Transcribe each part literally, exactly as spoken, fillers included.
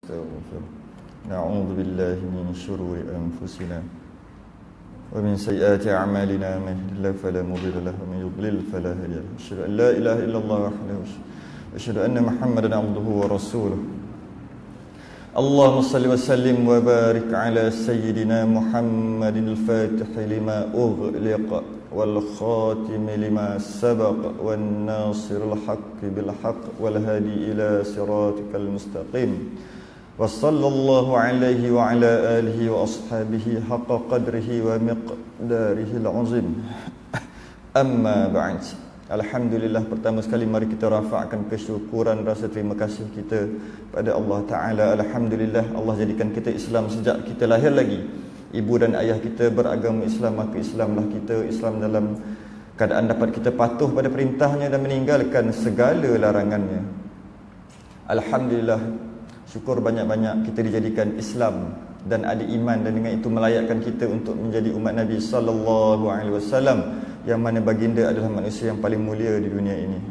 ونستغفره نعوذ بالله من شرور أنفسنا ومن سيئات أعمالنا من يهده الله فلا مضل له ومن يضلل فلا هادي له أشهد أن لا إله إلا الله وحده وأشهد أن محمدا عبده ورسوله اللهم صل وسلم وبارك على سيدنا محمد الفاتح لما أغلق والخاتم لما سبق والناصر الحق بالحق والهادي إلى صراطك المستقيم وصلى الله عليه وعلى آله وأصحابه حق قدره ومقداره العظيم أما بعد. Alhamdulillah, pertama sekali mari kita rafa'kan kesyukuran rasa terima kasih kita pada Allah Ta'ala. Alhamdulillah, Allah jadikan kita Islam sejak kita lahir lagi. Ibu dan ayah kita beragama Islam, maka Islamlah kita. Islam dalam keadaan dapat kita patuh pada perintahnya dan meninggalkan segala larangannya. Alhamdulillah, syukur banyak-banyak kita dijadikan Islam dan ada iman, dan dengan itu melayakkan kita untuk menjadi umat Nabi sallallahu alaihi wasallam, yang mana baginda adalah manusia yang paling mulia di dunia ini.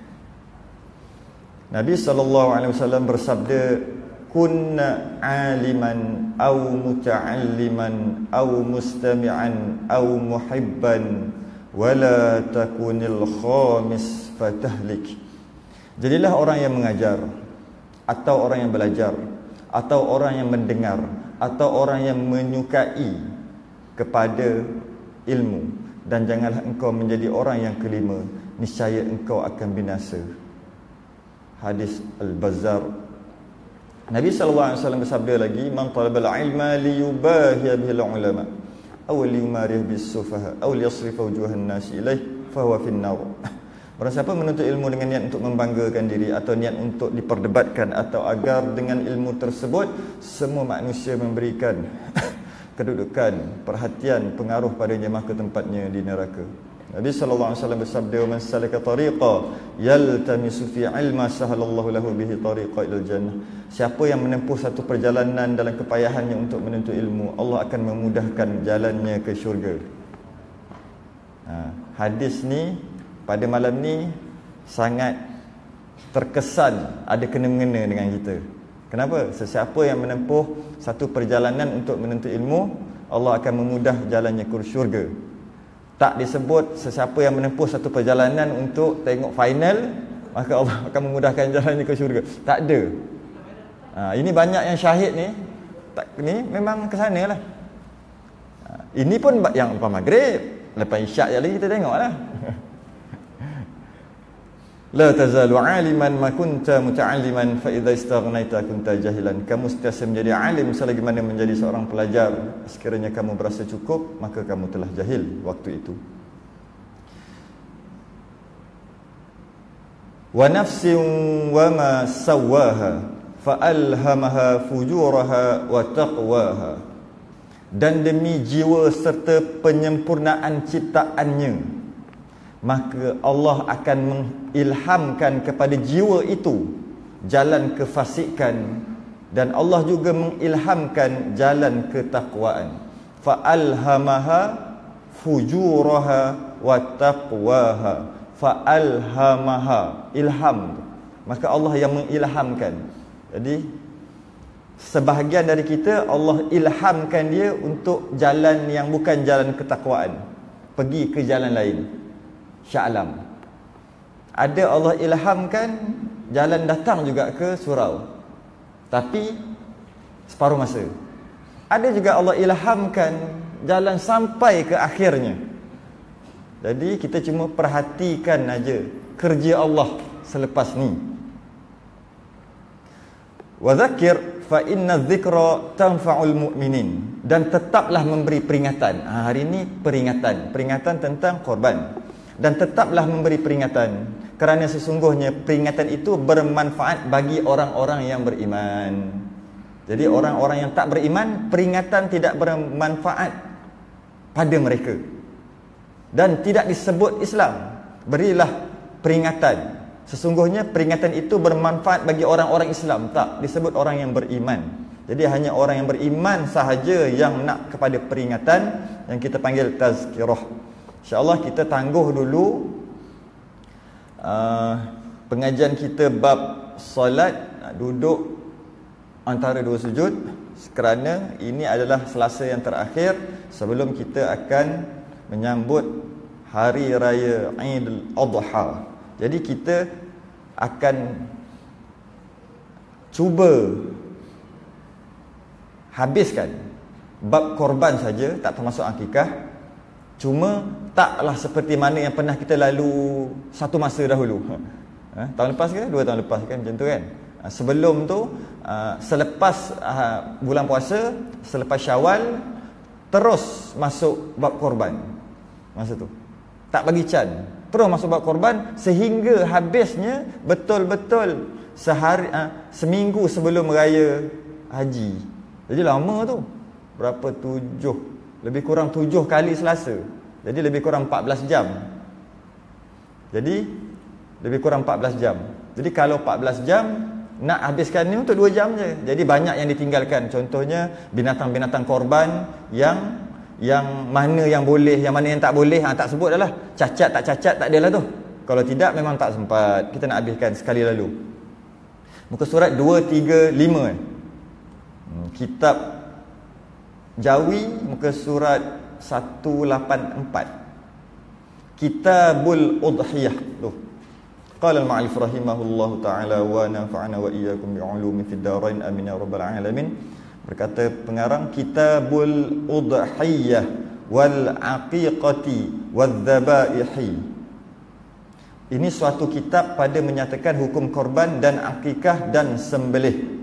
Nabi sallallahu alaihi wasallam bersabda, kunna aliman aw muta'alliman aw mustami'an aw muhibban wala takunil khamis fatahlik. Jadilah orang yang mengajar, atau orang yang belajar, atau orang yang mendengar, atau orang yang menyukai kepada ilmu, dan janganlah engkau menjadi orang yang kelima, niscaya engkau akan binasa. Hadis Al-Bazzar. Nabi sallallahu alaihi wasallam bersabda lagi, man talabal ilma liyubahiya bihil ulama aw liyumarih bis sufaha aw liyasrifa wujuhan nasi ilaih fahuwa finnar. Barang siapa menuntut ilmu dengan niat untuk membanggakan diri, atau niat untuk diperdebatkan, atau agar dengan ilmu tersebut semua manusia memberikan kedudukan, perhatian, pengaruh padanya, maka tempatnya di neraka. Nabi sallallahu alaihi wasallam bersabda, man salaka tariqa yaltamisu fi ilma sahalallahu lahu bihi tariqa ilal jannah. Siapa yang menempuh satu perjalanan dalam kepayahannya untuk menuntut ilmu, Allah akan memudahkan jalannya ke syurga. Ha, hadis ni pada malam ni sangat terkesan, ada kena-mengena dengan kita. Kenapa? Sesiapa yang menempuh satu perjalanan untuk menuntut ilmu, Allah akan memudah jalannya ke syurga. Tak disebut sesiapa yang menempuh satu perjalanan untuk tengok final, maka Allah akan memudahkan jalannya ke syurga. Tak ada. Ha, ini banyak yang syahid ni, tak, ni memang ke sana lah. Ha, ini pun yang lepas maghrib, lepas isyak je lagi kita tengok lah. La tazalu aliman ma kunta muta'alliman fa idza istaghnaita kunta jahilan. Kamu sentiasa menjadi alim selagi mana menjadi seorang pelajar. Sekiranya kamu berasa cukup, maka kamu telah jahil waktu itu. Wa nafsin wa ma sawwaha fa alhamaha fujuraha wa taqwaha. Dan demi jiwa serta penyempurnaan ciptaannya, maka Allah akan mengilhamkan kepada jiwa itu jalan kefasikan, dan Allah juga mengilhamkan jalan ketakwaan. Fa alhamaha fujuraha wa taqwaha. Fa alhamaha, ilham, maka Allah yang mengilhamkan. Jadi sebahagian dari kita Allah ilhamkan dia untuk jalan yang bukan jalan ketakwaan, pergi ke jalan lain. Sya'lam. Ada Allah ilhamkan jalan datang juga ke surau, tapi separuh masa. Ada juga Allah ilhamkan jalan sampai ke akhirnya. Jadi kita cuma perhatikan aja kerja Allah selepas ni. Wa dzakir fa inna dzikra tanfa'ul mu'minin. Dan tetaplah memberi peringatan. Ha, hari ini peringatan, peringatan tentang korban. Dan tetaplah memberi peringatan, kerana sesungguhnya peringatan itu bermanfaat bagi orang-orang yang beriman. Jadi orang-orang yang tak beriman, peringatan tidak bermanfaat pada mereka. Dan tidak disebut Islam, berilah peringatan. Sesungguhnya peringatan itu bermanfaat bagi orang-orang Islam, tak disebut orang yang beriman. Jadi hanya orang yang beriman sahaja yang nak kepada peringatan, yang kita panggil tazkirah. InsyaAllah kita tangguh dulu uh, pengajian kita bab solat, duduk antara dua sujud, kerana ini adalah selasa yang terakhir sebelum kita akan menyambut hari raya Aidil Adha. Jadi kita akan cuba habiskan bab korban saja, tak termasuk akikah. Cuma taklah seperti mana yang pernah kita lalu satu masa dahulu. Ha, tahun lepas ke? Dua tahun lepas kan, macam tu kan. Ha, sebelum tu, uh, selepas uh, bulan puasa, selepas Syawal, terus masuk bab korban. Masa tu tak bagi can, terus masuk bab korban sehingga habisnya betul-betul sehari, uh, seminggu sebelum raya haji. Jadi lama tu. Berapa? Tujuh, lebih kurang tujuh kali selasa. Jadi lebih kurang empat belas jam. Jadi lebih kurang empat belas jam. Jadi kalau empat belas jam, nak habiskan ni untuk dua jam je. Jadi banyak yang ditinggalkan. Contohnya binatang-binatang korban yang yang mana yang boleh, yang mana yang tak boleh, ha, tak sebut dah lah. Cacat tak cacat tak adalah tu. Kalau tidak memang tak sempat. Kita nak habiskan sekali lalu. Muka surat dua tiga lima eh. Hmm, kitab Jawi muka surat seratus lapan puluh empat. Kitabul Udhiyah tu. Qala al-ma'alif rahimahullahu ta'ala wa nafa'ana wa iyyakum bi'ulumi fid darain amin ya rabbal alamin. Berkata pengarang, Kitabul Udhiyah wal aqiqati wal dzabaihi. Ini suatu kitab pada menyatakan hukum korban dan akikah dan sembelih.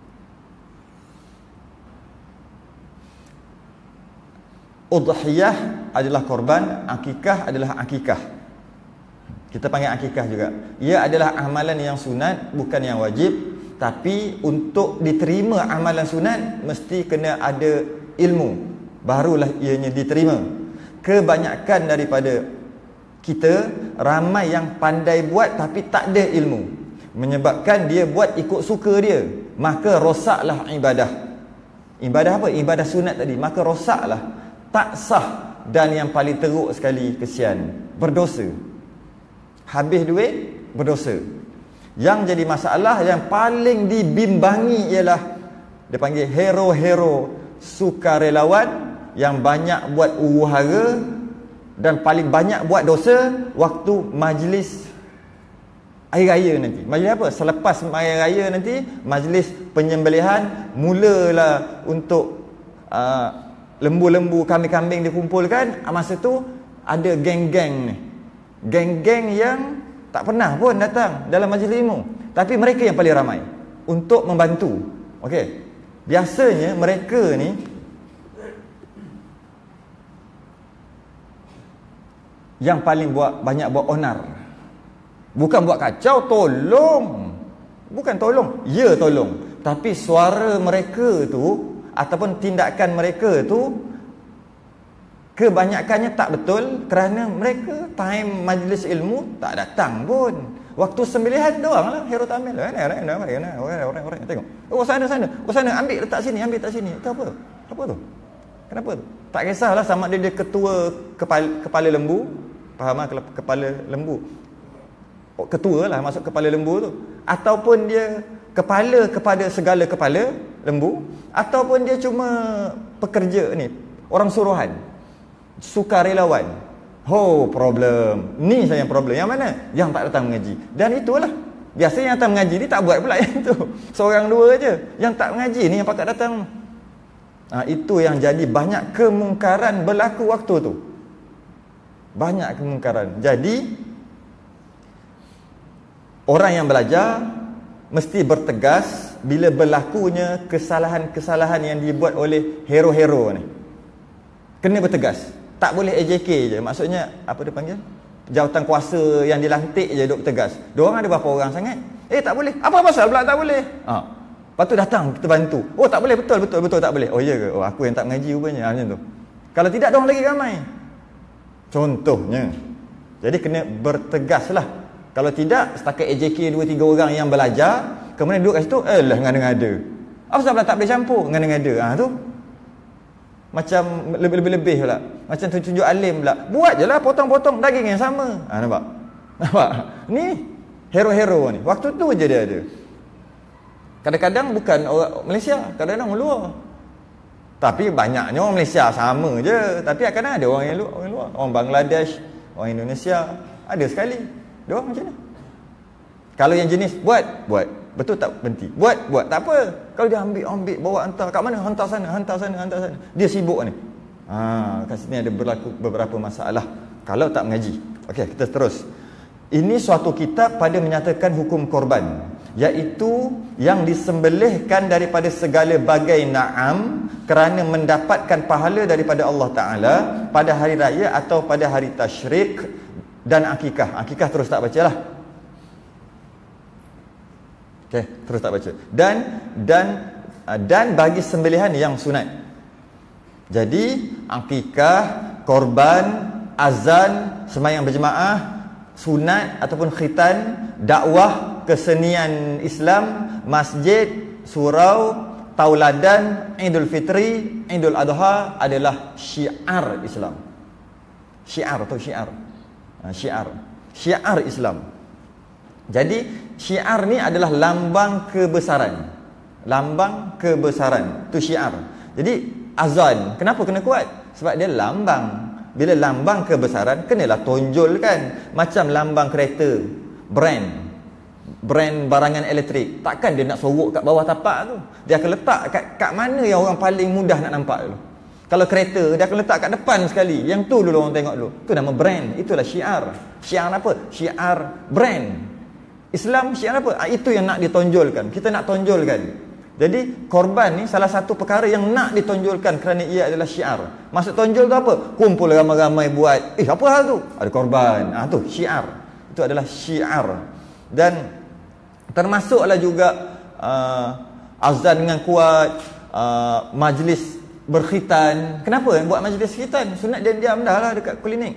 Udhiyah adalah korban, akikah adalah akikah. Kita panggil akikah juga. Ia adalah amalan yang sunat, bukan yang wajib. Tapi untuk diterima amalan sunat, mesti kena ada ilmu, barulah ianya diterima. Kebanyakan daripada kita, ramai yang pandai buat tapi tak ada ilmu, menyebabkan dia buat ikut suka dia. Maka rosaklah ibadah. Ibadah apa? Ibadah sunat tadi. Maka rosaklah, tak sah. Dan yang paling teruk sekali, kesian, berdosa. Habis duit, berdosa. Yang jadi masalah, yang paling dibimbangi ialah, dia panggil hero-hero sukarelawan yang banyak buat huru-hara dan paling banyak buat dosa waktu majlis air raya nanti. Majlis apa? Selepas air raya nanti, majlis penyembelihan, mulalah untuk uh, lembu-lembu, kambing-kambing dikumpulkan. Masa tu ada geng-geng ni, geng-geng yang tak pernah pun datang dalam majlis ilmu, tapi mereka yang paling ramai untuk membantu. Okey, biasanya mereka ni yang paling buat banyak buat onar. Bukan buat kacau, tolong. Bukan tolong, ya tolong. Tapi suara mereka tu ataupun tindakan mereka tu kebanyakannya tak betul, kerana mereka time majlis ilmu tak datang pun. Waktu sembelihan doang lah hero tamil. Orang-orang tengok, oh sana sana, oh sana, ambil letak sini, ambil letak sini. Itu apa? Apa tu? Kenapa tu? Tak kisahlah sama dia, dia ketua kepala, kepala lembu. Faham lah kepala lembu? Oh, ketua lah masuk kepala lembu tu. Ataupun dia kepala kepada segala kepala lembu, ataupun dia cuma pekerja ni, orang suruhan, sukarelawan. Oh, problem. Ni saya yang problem. Yang mana? Yang tak datang mengaji. Dan itulah, biasanya yang datang mengaji ni tak buat pula yang tu. Seorang dua je. Yang tak mengaji ni yang pakat datang. Ha, itu yang jadi banyak kemungkaran berlaku waktu tu. Banyak kemungkaran. Jadi orang yang belajar mesti bertegas bila berlakunya kesalahan-kesalahan yang dibuat oleh hero-hero ni. Kena bertegas. Tak boleh A J K je. Maksudnya apa dia panggil? Jawatan kuasa yang dilantik je duk tegas. Diorang ada berapa orang sangat? Eh tak boleh. Apa pasal pula tak boleh? Ha. Lepas tu datang kita bantu. Oh tak boleh, betul betul betul tak boleh. Oh ya ke? Oh aku yang tak mengaji rupanya. Ha, macam tu. Kalau tidak diorang lagi ramai. Contohnya. Jadi kena bertegaslah. Kalau tidak, setakat A J K dua tiga orang yang belajar, kemudian duduk kat situ, eh lah ngada-ngada. Apa sebab tak boleh campur? Ngada-ngada. Ha tu. Macam lebih-lebih pula. Macam tunjuk alim pula. Buat je lah potong-potong daging yang sama. Ha nampak? Nampak? Ni hero-hero ni. Waktu tu je dia ada. Kadang-kadang bukan orang Malaysia, kadang-kadang orang luar. Tapi banyaknya orang Malaysia sama je. Tapi kadang ada orang yang luar, orang luar, orang Bangladesh, orang Indonesia, ada sekali. Dia orang macam ni. Kalau yang jenis buat, buat. Betul tak berhenti? Buat, buat. Tak apa. Kalau dia ambil, ambil, bawa hantar. Kat mana? Hantar sana, hantar sana, hantar sana. Dia sibuk ni. Ha, kat sini ada berlaku beberapa masalah kalau tak mengaji. Okey, kita terus. Ini suatu kitab pada menyatakan hukum korban, iaitu yang disembelihkan daripada segala bagai na'am kerana mendapatkan pahala daripada Allah Ta'ala pada hari raya atau pada hari tasyrik dan akikah. Akikah terus tak baca lah. Okey, terus tak baca. Dan dan dan bagi sembelihan yang sunat. Jadi akikah, korban, azan, sembahyang berjemaah, sunat ataupun khitan, dakwah, kesenian Islam, masjid, surau, tauladan, Idul Fitri, Idul Adha adalah syiar Islam. Syiar atau syiar. Ha, syiar. Syiar Islam. Jadi syiar ni adalah lambang kebesaran. Lambang kebesaran. Itu syiar. Jadi azan, kenapa kena kuat? Sebab dia lambang. Bila lambang kebesaran, kenalah tonjolkan. Macam lambang kereta, brand, brand barangan elektrik. Takkan dia nak sorok kat bawah tapak tu. Dia akan letak kat, kat mana yang orang paling mudah nak nampak dulu. Kalau kereta, dia akan letak kat depan sekali. Yang tu dulu orang tengok dulu. Tu nama brand. Itulah syiar. Syiar apa? Syiar brand. Islam syiar apa? Itu yang nak ditonjolkan. Kita nak tonjolkan. Jadi korban ni salah satu perkara yang nak ditonjolkan kerana ia adalah syiar. Maksud tonjol tu apa? Kumpul ramai-ramai buat. Eh, apa hal tu? Ada korban. Ah tu syiar. Itu adalah syiar. Dan termasuklah juga uh, azan dengan kuat, uh, majlis berkhitan. Kenapa buat majlis khitan? Sunat diam-diam dah lah dekat klinik.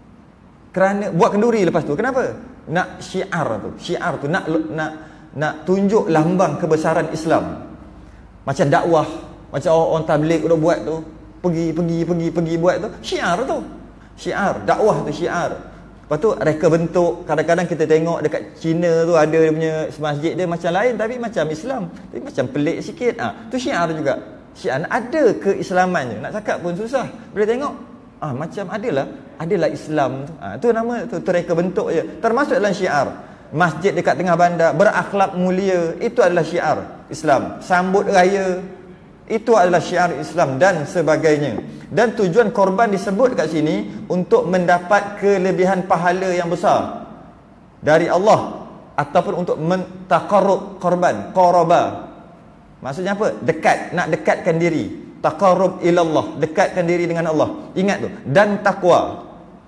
Kerana buat kenduri lepas tu. Kenapa? Nak syiar tu. Syiar tu nak nak nak tunjuk lambang kebesaran Islam. Macam dakwah, macam orang, orang tabligh udah buat tu, pergi pergi pergi pergi buat tu, syiar tu. Syiar, dakwah tu syiar. Lepas tu reka bentuk, kadang-kadang kita tengok dekat China tu ada dia punya masjid dia macam lain tapi macam Islam. Tapi macam pelik sikit. Ah, ha, tu syiar juga. Syiar ada keislamannya. Nak cakap pun susah. Bila tengok, ah macam adalah, adalah Islam tu. Ah, tu nama tu, tu reka bentuk je. Termasuk dalam syiar. Masjid dekat tengah bandar berakhlak mulia, itu adalah syiar Islam. Sambut raya, itu adalah syiar Islam dan sebagainya. Dan tujuan korban disebut kat sini untuk mendapat kelebihan pahala yang besar dari Allah ataupun untuk mentaqarrub korban, qaraba. Maksudnya apa? Dekat, nak dekatkan diri. Taqarrub ilallah, dekatkan diri dengan Allah. Ingat tu. Dan takwa.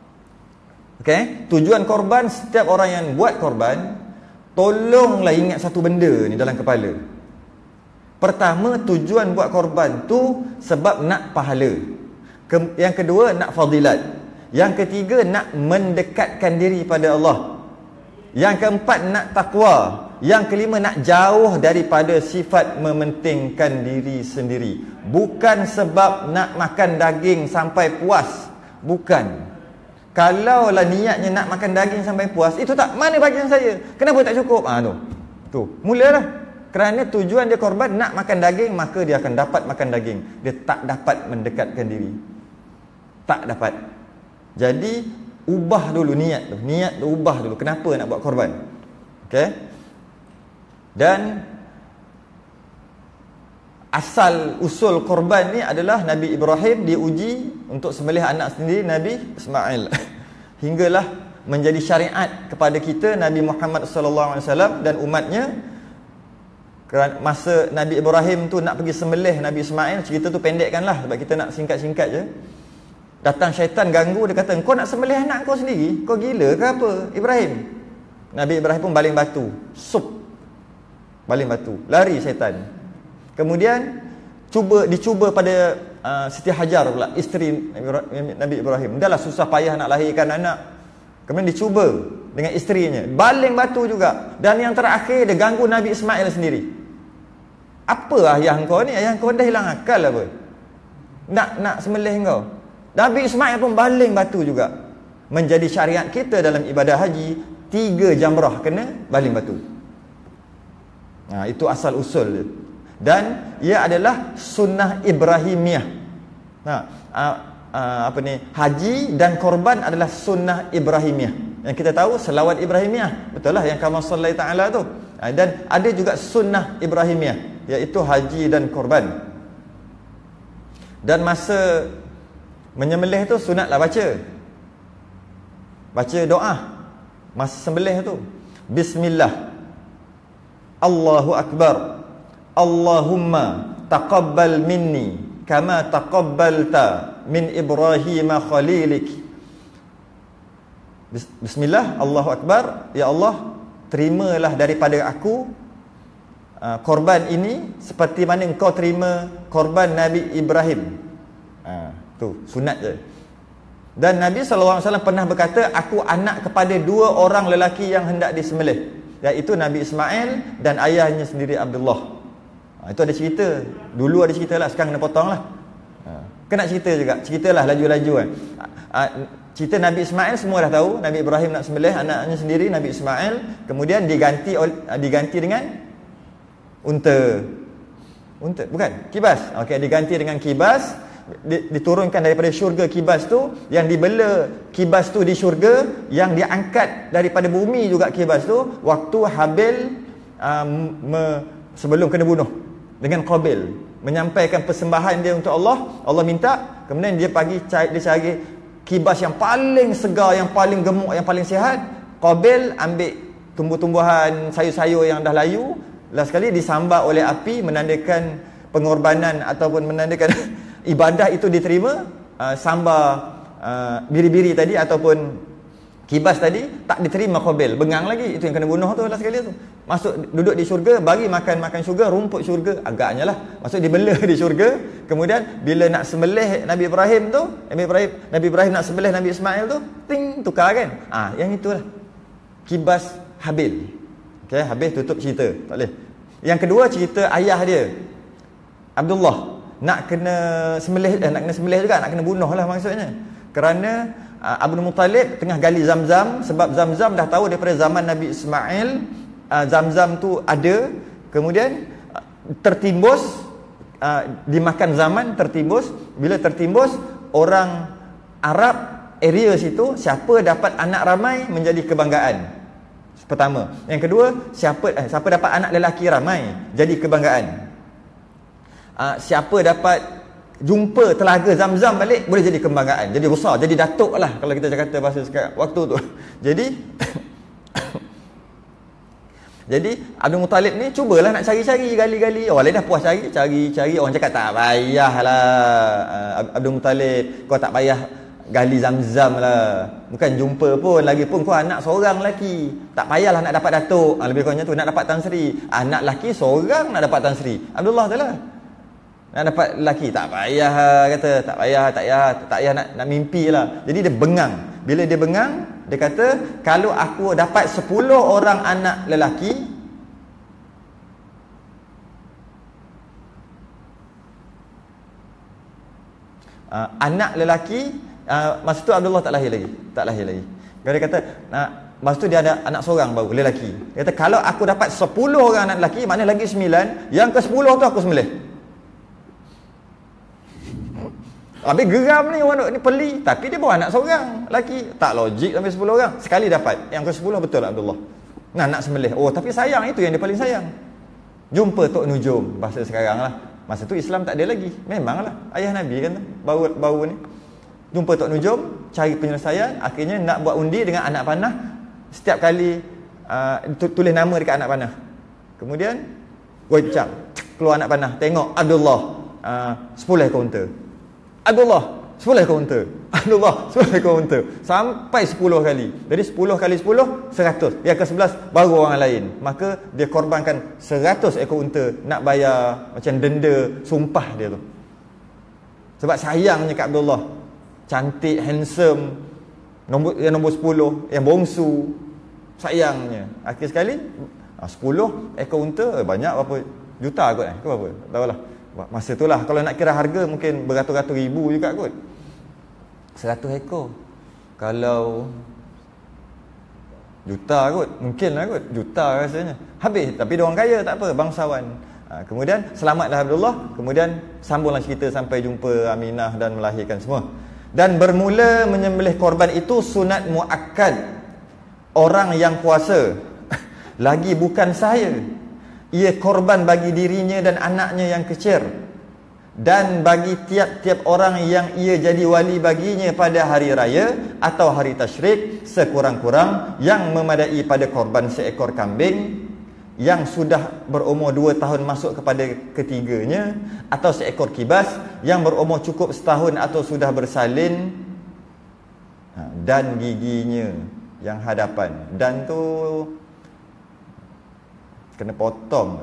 Okey, tujuan korban, setiap orang yang buat korban, tolonglah ingat satu benda ni dalam kepala. Pertama, tujuan buat korban tu sebab nak pahala. Ke, yang kedua, nak fadilat. Yang ketiga, nak mendekatkan diri pada Allah. Yang keempat, nak takwa. Yang kelima, nak jauh daripada sifat mementingkan diri sendiri. Bukan sebab nak makan daging sampai puas. Bukan. Kalaulah niatnya nak makan daging sampai puas, itu tak, mana bagian saya? Kenapa tak cukup? Ah tu. Tu, mulalah. Kerana tujuan dia korban nak makan daging, maka dia akan dapat makan daging. Dia tak dapat mendekatkan diri. Tak dapat. Jadi ubah dulu niat tu. Niat tu ubah dulu. Kenapa nak buat korban? Okey. Dan asal usul korban ni adalah Nabi Ibrahim diuji untuk sembelih anak sendiri, Nabi Ismail. Hinggalah menjadi syariat kepada kita Nabi Muhammad sallallahu alaihi wasallam dan umatnya. Kerana masa Nabi Ibrahim tu nak pergi sembelih Nabi Ismail, cerita tu pendekkanlah sebab kita nak singkat-singkat je. Datang syaitan ganggu, dia kata, "Kau nak sembelih anak kau sendiri? Kau gila ke apa, Ibrahim?" Nabi Ibrahim pun baling batu. Sup. Baling batu. Lari syaitan. Kemudian cuba dicuba pada uh, Siti Hajar pula, isteri Nabi Ibrahim. Dahlah susah payah nak lahirkan anak. Kemudian dicuba dengan isterinya, baling batu juga. Dan yang terakhir dia ganggu Nabi Ismail sendiri. Apa ayah kau ni? Ayah kau dah hilang akal apa? Nak nak sembelih kau. Nabi Ismail pun baling batu juga. Menjadi syariat kita dalam ibadah haji, tiga jamrah kena baling batu. Ha, itu asal usul dia. Dan ia adalah sunnah Ibrahimiyah. Ha, uh, uh, apa ni? Haji dan korban adalah sunnah Ibrahimiyah. Yang kita tahu selawat Ibrahimiyah, betul lah, yang kama sallai ta'ala tu. Ha, dan ada juga sunnah Ibrahimiyah, iaitu haji dan korban. Dan masa menyembelih tu sunatlah baca baca doa masa sembelih tu. Bismillah, Allahu Akbar, Allahumma taqabbal minni kama taqabbalta min Ibrahim khalilik. Bismillah, Allahu Akbar, ya Allah, terimalah daripada aku uh, korban ini seperti mana engkau terima korban Nabi Ibrahim. uh, Tu sunat je. Dan Nabi sallallahu alaihi wasallam pernah berkata, aku anak kepada dua orang lelaki yang hendak disembelih, iaitu Nabi Ismail dan ayahnya sendiri Abdullah. Ha, itu ada cerita. Dulu ada cerita lah, sekarang kena potong lah. Ha, kena cerita juga. Ceritalah laju-laju kan. Ha, cerita Nabi Ismail semua dah tahu. Nabi Ibrahim nak sembelih anaknya sendiri, Nabi Ismail. Kemudian diganti diganti dengan unta. Unta, bukan? Kibas. Okey, diganti dengan kibas. Diturunkan daripada syurga kibas tu, yang dibela kibas tu di syurga, yang diangkat daripada bumi juga kibas tu waktu Habil um, me, sebelum kena bunuh dengan Qabil, menyampaikan persembahan dia untuk Allah. Allah minta, kemudian dia pagi cari, dia cari kibas yang paling segar, yang paling gemuk, yang paling sihat. Qabil ambil tumbuh-tumbuhan, sayur-sayur yang dah layu, last sekali disambar oleh api, menandakan pengorbanan ataupun menandakan ibadah itu diterima. uh, Sambar uh, biri-biri tadi ataupun kibas tadi tak diterima Qabil, bengang lagi. Itu yang kena bunuh tu last sekali tu. Masuk duduk di syurga, bagi makan-makan syurga, rumput syurga agaknya lah. Masuk dibela di syurga. Kemudian bila nak sembelih Nabi Ibrahim tu, Nabi Ibrahim Nabi Ibrahim nak sembelih Nabi Ismail tu, ting, tukar kan. Ah, yang itulah kibas Habil. Okey, habis tutup cerita. Tak boleh. Yang kedua, cerita ayah dia Abdullah nak kena sembelih, eh, nak kena sembelih juga, nak kena bunuh lah maksudnya. Kerana uh, Abdul Muttalib tengah gali Zamzam, sebab Zamzam dah tahu daripada zaman Nabi Ismail, uh, Zamzam tu ada. Kemudian uh, tertimbus, uh, dimakan zaman, tertimbus. Bila tertimbus, orang Arab area situ, siapa dapat anak ramai menjadi kebanggaan. Pertama. Yang kedua, siapa eh, siapa dapat anak lelaki ramai jadi kebanggaan. Uh, siapa dapat jumpa telaga Zamzam balik boleh jadi kebanggaan, jadi besar, jadi datuk lah kalau kita kata bahasa sekarang waktu tu. Jadi jadi Abdul Muttalib ni cubalah nak cari-cari, gali-gali. Orang lain dah puas cari, cari-cari. Orang cakap tak payahlah uh, Abdul Muttalib, kau tak payah gali Zamzam lah, bukan jumpa pun, lagi pun kau anak seorang lelaki, tak payahlah nak dapat datuk. Ha, lebih kurangnya tu, nak dapat Tan Sri, anak lelaki seorang nak dapat Tan Sri. Abdullah tu lah nak dapat lelaki, tak payah, kata tak payah, tak payah, tak payah nak, nak mimpi lah. Jadi dia bengang. Bila dia bengang, dia kata, kalau aku dapat sepuluh orang anak lelaki, uh, anak lelaki, uh, masa tu Abdullah tak lahir lagi, tak lahir lagi. Dia kata, uh, masa tu dia ada anak seorang baru, lelaki. Dia kata, kalau aku dapat sepuluh orang anak lelaki, mana lagi sembilan, yang ke sepuluh tu aku sembelih. Habis geram ni orang ni, peli, tapi dia bawa anak seorang lelaki, tak logik sampai sepuluh orang. Sekali dapat, yang ke sepuluh betul Abdullah. Nah, nak sembelih. Oh, tapi sayang, itu yang dia paling sayang. Jumpa Tok Nujum, bahasa sekarang lah. Masa tu Islam tak ada lagi. Memanglah, ayah Nabi kan baru, baru ni. Jumpa Tok Nujum, cari penyelesaian. Akhirnya nak buat undi dengan anak panah. Setiap kali uh, tulis nama dekat anak panah. Kemudian goncang, keluar anak panah. Tengok Abdullah, uh, sepuluh ekor unta. Abdullah, sepuluh ekor unta. Abdullah, sepuluh ekor unta. Sampai sepuluh kali. Jadi sepuluh kali sepuluh, seratus. Yang ke sebelas, baru orang lain. Maka dia korbankan seratus ekor unta nak bayar macam denda sumpah dia tu. Sebab sayangnya kat Abdullah. Cantik, handsome. Nombor, yang nombor sepuluh, yang bongsu. Sayangnya. Akhir sekali, sepuluh ekor unta, banyak berapa juta kot eh? Ke berapa? Tak tahulah. Masa tu lah, kalau nak kira harga mungkin beratus-ratus ribu juga kot. Seratus ekor. Kalau Juta kot, mungkin lah kot, juta rasanya. Habis, tapi dia orang kaya, tak apa, bangsawan. Ha, kemudian, selamatlah Abdullah. Kemudian, sambunglah cerita sampai jumpa Aminah dan melahirkan semua. Dan bermula menyembelih korban itu sunat muakkad. Orang yang kuasa. Lagi bukan saya. Ia korban bagi dirinya dan anaknya yang kecil. Dan bagi tiap-tiap orang yang ia jadi wali baginya pada hari raya atau hari tasyrik, sekurang-kurang yang memadai pada korban seekor kambing yang sudah berumur dua tahun masuk kepada ketiganya, atau seekor kibas yang berumur cukup setahun atau sudah bersalin, dan giginya yang hadapan. Dan tu kena potong.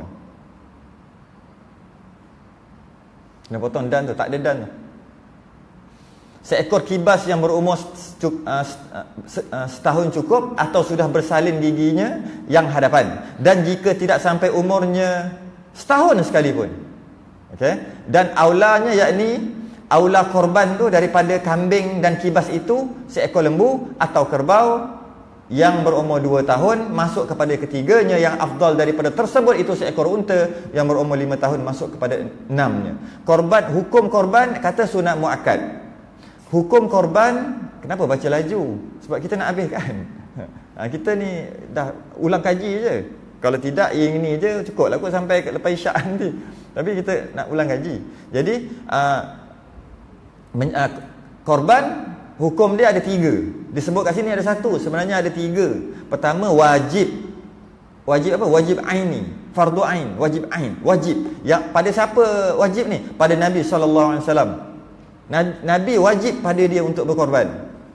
Kena potong dan tu, tak ada dan tu. Seekor kibas yang berumur setahun cukup atau sudah bersalin giginya yang hadapan. Dan jika tidak sampai umurnya setahun sekalipun. Okey. Dan aulanya, yakni aula korban tu daripada kambing dan kibas itu seekor lembu atau kerbau yang berumur dua tahun masuk kepada ketiganya, yang afdal daripada tersebut itu seekor unta yang berumur lima tahun masuk kepada enamnya. Korban, hukum korban kata sunat muakkad. Hukum korban, kenapa baca laju? Sebab kita nak habis kan. Ha, kita ni dah ulang kaji je. Kalau tidak, yang ini je cukup lah kot sampai lepas isyak nanti. Tapi kita nak ulang kaji. Jadi uh, men, uh, korban, hukum dia ada tiga. Disebut kat sini ada satu, sebenarnya ada tiga. Pertama, wajib. Wajib apa? Wajib aini. Fardu ain, wajib ain, wajib. Yang pada siapa wajib ni? Pada Nabi sallallahu alaihi wasallam. Nabi wajib pada dia untuk berkorban.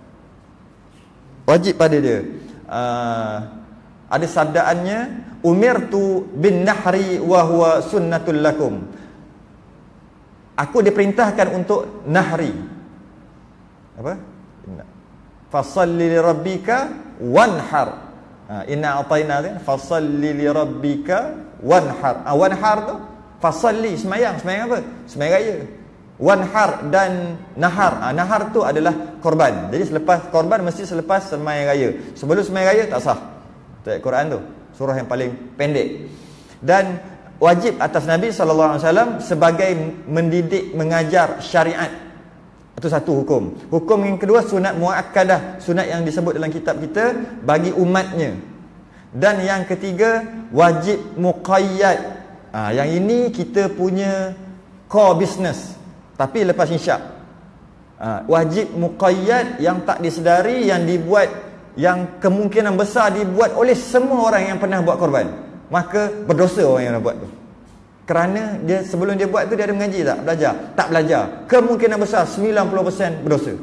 Wajib pada dia. Uh, ada sabdaannya, umirtu bin nahri wa huwa sunnatul lakum. Aku diperintahkan untuk nahri. Apa? Fasalli li rabbika wanhar. Ha, inna a'tainaka fasalli li rabbika wanhar. Ah, wanhar tu fasalli, semayang. Semayang apa? Semayang raya. Wanhar dan nahar. Ha, nahar tu adalah korban. Jadi selepas korban mesti selepas semayang raya. Sebelum semayang raya tak sah. Ayat Quran tu, surah yang paling pendek. Dan wajib atas Nabi sallallahu alaihi wasallam sebagai mendidik, mengajar syariat. Itu satu hukum. Hukum yang kedua, sunat muakkadah, sunat yang disebut dalam kitab kita bagi umatnya. Dan yang ketiga, wajib muqayyad. Ha, yang ini kita punya core business. Tapi lepas insya. Ha, wajib muqayyad yang tak disedari, yang dibuat, yang kemungkinan besar dibuat oleh semua orang yang pernah buat korban. Maka berdosa orang yang nak buat tu. Kerana dia sebelum dia buat tu dia ada mengaji tak? Belajar? Tak belajar. Kemungkinan besar sembilan puluh peratus berdosa.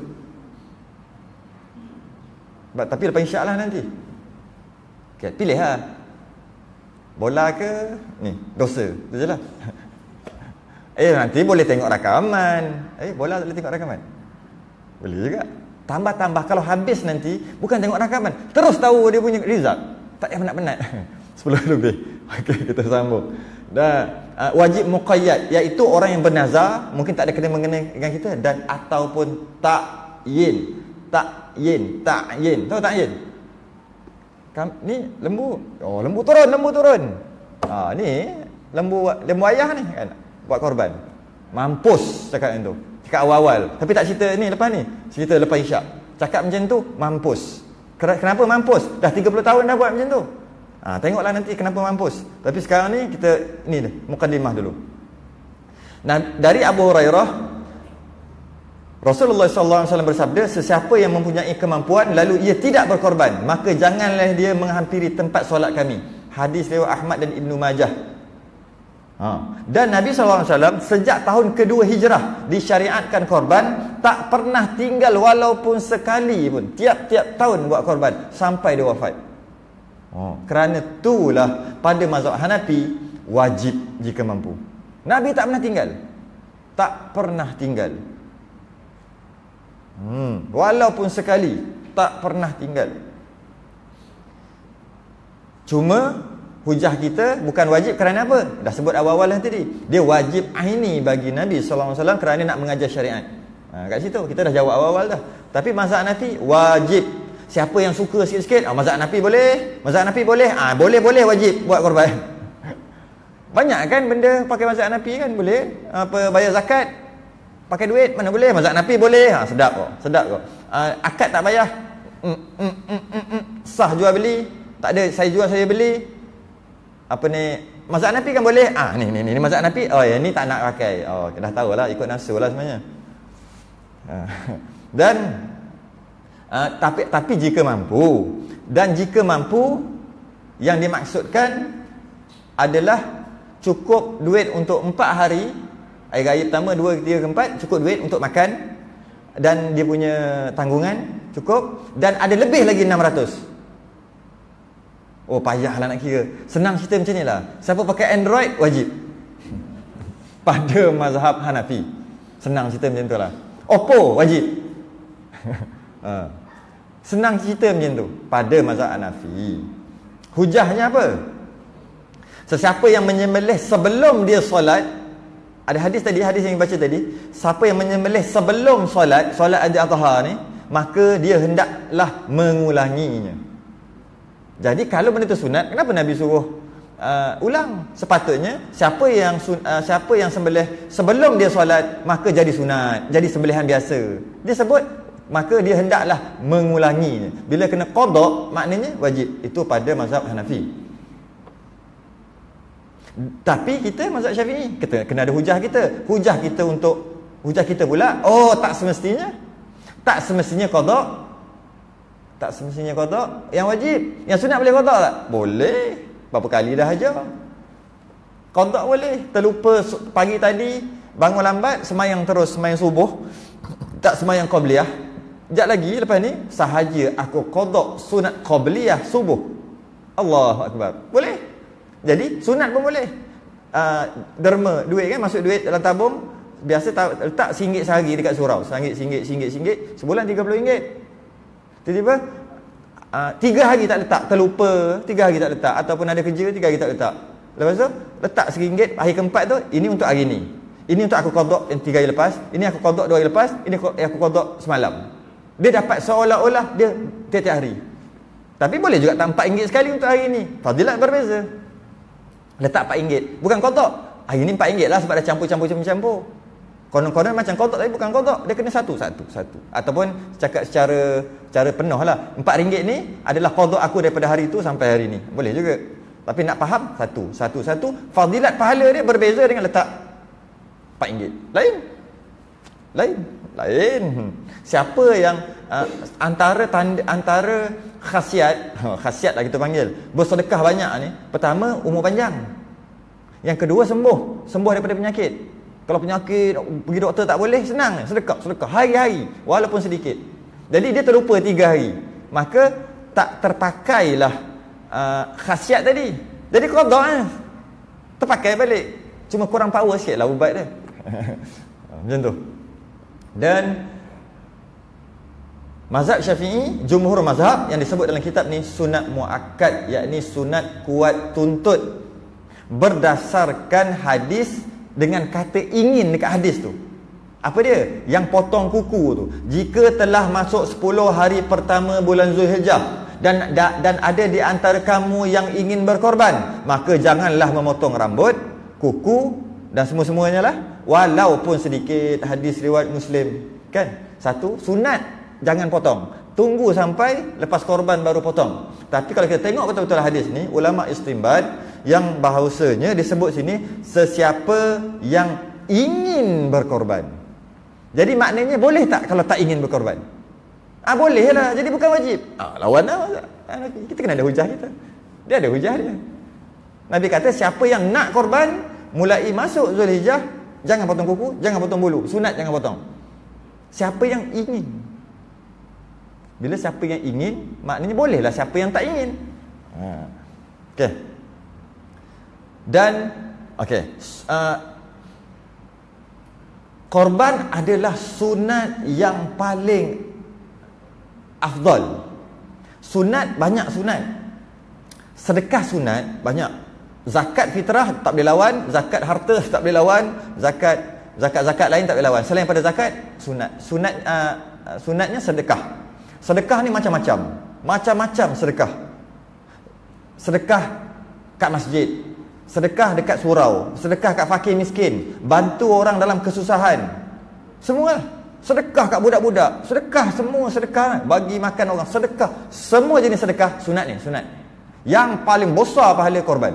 Tapi lepas insya-Allah nanti. Okay, pilih lah. Bola ke ni, dosa. Itu je lah. Eh nanti boleh tengok rakaman. Eh bola boleh tengok rakaman. Boleh juga. Tambah-tambah kalau habis nanti bukan tengok rakaman, terus tahu dia punya result. Tak payah penat-penat. sepuluh lebih. Okey, kita sambung. Dan uh, wajib muqayyad, iaitu orang yang bernazar, mungkin tak ada kena mengena dengan kita, dan ataupun takyin. Takyin, takyin. Tahu takyin? Kam, ni lembu. Oh, lembu turun, lembu turun. Ha, ni lembu lembu ayah ni kan buat korban. Mampus cakap yang tu. Cakap awal-awal. Tapi tak cerita ni lepas ni. Cerita lepas isyak. Cakap macam tu, mampus. Kenapa mampus? Dah tiga puluh tahun dah buat macam tu. Ha, tengoklah nanti kenapa mampus. Tapi sekarang ni kita ni dah mukadimah dulu. Nah, dari Abu Hurairah, Rasulullah sallallahu alaihi wasallam bersabda, sesiapa yang mempunyai kemampuan lalu ia tidak berkorban, maka janganlah dia menghampiri tempat solat kami. Hadis riwayat Ahmad dan Ibnu Majah. Ha. Dan Nabi sallallahu alaihi wasallam sejak tahun kedua hijrah disyariatkan korban, tak pernah tinggal walaupun sekali pun. Tiap-tiap tahun buat korban sampai dia wafat. Oh, kerana itulah pada mazhab Hanafi wajib jika mampu. Nabi tak pernah tinggal. Tak pernah tinggal. Hmm, walaupun sekali tak pernah tinggal. Cuma hujah kita bukan wajib kerana apa? Dah sebut awal-awal lah tadi. Dia wajib aini bagi Nabi sallallahu alaihi wasallam kerana nak mengajar syariat. Ha, kat situ kita dah jawab awal-awal dah. Tapi mazhab Hanafi wajib. siapa yang suka sikit-sikit, ah, mazhab Hanafi boleh, mazhab Hanafi boleh, ah, boleh-boleh wajib buat korban. Banyak kan benda pakai mazhab Hanafi kan, boleh. Apa bayar zakat pakai duit, mana boleh. Mazhab Hanafi boleh. Ha, sedap kok, sedap kok. Uh, akad tak payah. Mm, mm, mm, mm, mm. Sah jual beli, tak ada saya jual saya beli. Apa ni? Mazhab Hanafi kan boleh. Ah, ni ni ni, ni mazhab Hanafi. Oh, yang ni tak nak pakai. Oh, dah tahulah, ikut nafsu lah sebenarnya. Uh, dan uh, tapi tapi jika mampu, dan jika mampu, yang dimaksudkan adalah cukup duit untuk empat hari, hari raya pertama, dua, tiga, keempat, cukup duit untuk makan dan dia punya tanggungan cukup, dan ada lebih lagi enam ratus. Oh, payahlah nak kira. Senang cerita macam ni lah. Siapa pakai Android wajib pada mazhab Hanafi. Senang cerita macam tu lah. Oppo wajib. ha. Senang cerita macam tu pada mazhab Hanafi. Hujahnya apa? Sesiapa yang menyembelih sebelum dia solat, ada hadis tadi, hadis yang baca tadi, siapa yang menyembelih sebelum solat, solat Adha ni, maka dia hendaklah mengulanginya. Jadi kalau benda tu sunat, kenapa Nabi suruh uh, ulang? Sepatutnya siapa yang sun, uh, siapa yang sembelih sebelum dia solat, maka jadi sunat, jadi sembelihan biasa. Dia sebut maka dia hendaklah mengulanginya. Bila kena qada, maknanya wajib. Itu pada mazhab Hanafi. Tapi kita mazhab Syafi'i, kita kena ada hujah kita. Hujah kita untuk hujah kita pula, oh tak semestinya. Tak semestinya qada. Tak semestinya qada. Yang wajib, yang sunat boleh qada tak? Boleh. Berapa kali dah ajar. Qada boleh. Terlupa pagi tadi, bangun lambat, semayang terus, semayang subuh. Tak semayang qabliyah. Sekejap lagi lepas ni, sahaja aku qada sunat qabliyah subuh. Allahu akbar. Boleh. Jadi sunat pun boleh. uh, Derma, duit kan, masuk duit dalam tabung, biasa tak, letak singgit sehari dekat surau. Singgit, singgit, singgit, singgit, sebulan tiga puluh ringgit. Tiba-tiba uh, tiga hari tak letak, terlupa, tiga hari tak letak, ataupun ada kerja, tiga hari tak letak. Lepas tu letak seringgit, hari keempat tu, ini untuk hari ni, ini untuk aku qada yang tiga hari lepas, ini aku qada dua hari lepas, ini aku qada semalam. Dia dapat seolah-olah dia tiap-tiap hari. Tapi boleh juga tak empat ringgit sekali untuk hari ni. Fadilat berbeza. Letak empat ringgit, bukan kodok. Hari ni empat ringgit lah sebab dah campur-campur-campur. Konon-konon macam kodok, tapi bukan kodok. Dia kena satu-satu satu. Ataupun cakap secara secara penuh lah, empat ringgit ni adalah kodok aku daripada hari tu sampai hari ni. Boleh juga. Tapi nak faham, satu, satu, satu. Fadilat pahala dia berbeza dengan letak empat ringgit. Lain. Lain. Lain. Siapa yang uh, antara tanda, antara khasiat, khasiat lah kita panggil, bersedekah banyak ni, pertama umur panjang, yang kedua sembuh, sembuh daripada penyakit. Kalau penyakit pergi doktor tak boleh, senang, sedekah, sedekah hari-hari walaupun sedikit. Jadi dia terlupa tiga hari, maka tak terpakailah uh, khasiat tadi. Jadi qada eh, terpakai balik, cuma kurang power sikit lah ubat dia. Macam tu. Dan mazhab Syafi'i, jumhur mazhab yang disebut dalam kitab ni sunat muakkad, yakni sunat kuat tuntut, berdasarkan hadis dengan kata ingin dekat hadis tu. Apa dia? Yang potong kuku tu, jika telah masuk sepuluh hari pertama bulan Zulhijjah dan dan ada di antara kamu yang ingin berkorban, maka janganlah memotong rambut, kuku dan semua-semuanya lah, walaupun sedikit. Hadis riwayat Muslim kan. Satu, sunat jangan potong, tunggu sampai lepas korban baru potong. Tapi kalau kita tengok betul-betul hadis ni, ulama istinbat yang bahawasanya disebut sini sesiapa yang ingin berkorban. Jadi maknanya boleh tak kalau tak ingin berkorban? Ah, boleh lah, jadi bukan wajib. Ah, lawan lah. Kita kena ada hujah kita. Dia ada hujah dia. Nabi kata siapa yang nak korban, mulai masuk Zulhijjah, jangan potong kuku, jangan potong bulu, sunat jangan potong. Siapa yang ingin. Bila siapa yang ingin, maknanya bolehlah siapa yang tak ingin. Ha. Okey. Dan okey, uh, korban adalah sunat yang paling afdal. Sunat banyak sunat. Sedekah sunat banyak. Zakat fitrah tak boleh lawan, zakat harta tak boleh lawan, zakat zakat-zakat lain tak boleh lawan. Selain pada zakat, sunat. Sunat uh, sunatnya sedekah. Sedekah ni macam-macam. Macam-macam sedekah. Sedekah kat masjid, sedekah dekat surau, sedekah kat fakir miskin, bantu orang dalam kesusahan. Semua sedekah kat budak-budak, sedekah, semua sedekah, bagi makan orang, sedekah. Semua jenis sedekah sunat ni, sunat. Yang paling besar pahala korban.